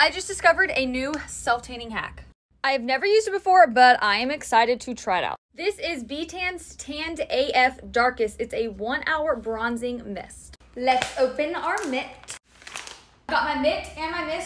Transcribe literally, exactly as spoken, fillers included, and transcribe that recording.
I just discovered a new self-tanning hack. I have never used it before, but I am excited to try it out. This is B Tan's Tanned A F Darkest. It's a one hour bronzing mist. Let's open our mitt. Got my mitt and my mist